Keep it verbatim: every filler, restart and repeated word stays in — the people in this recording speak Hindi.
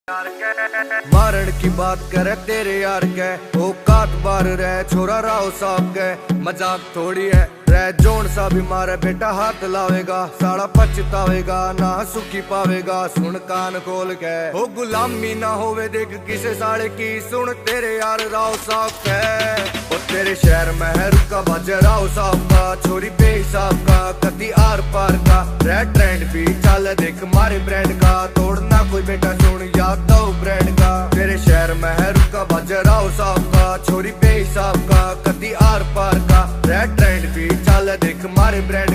मारण की बात करे तेरे यार के औकात बार रहे छोरा राव साहब के मजाक थोड़ी है रह जोन सा भी मारे बेटा हाथ लावेगा साड़ा पछतावेगा ना सुखी पावेगा सुन कान खोल के हो गुलामी ना होवे देख किसे साड़े की सुन तेरे यार राव साहब के और तेरे शहर में है रुका बाजे राव साहब का छोरी बेहिसाब का कति आर पार का रेड ट्रेंड भी चल देख मारे ब्रांड का तोड़ना कोई बेटा सुन याद दो ब्रांड का तेरे शहर में है रुका बाजे राव साहब का छोरी बेहिसाब का कति आर पार का रेड ट्रेंड भी चल देख मारे ब्रांड